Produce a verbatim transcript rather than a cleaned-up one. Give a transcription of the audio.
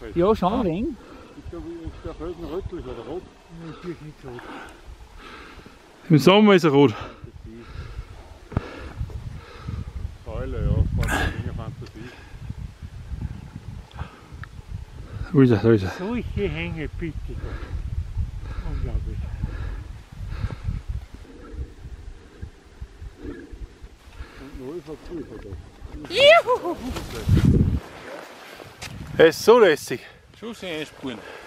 fest. Ja, schon ein wenig. Ist der, ist der Felsen rötlich oder rot? Natürlich nicht rot. Im Sommer ist er rot. Säule, ja, fast eine Fantasie. Wo ist er? Da ist er. Solche Hänge bitte. Unglaublich. Und null verprüft. Er ist so lässig. Schon sehr Spuren.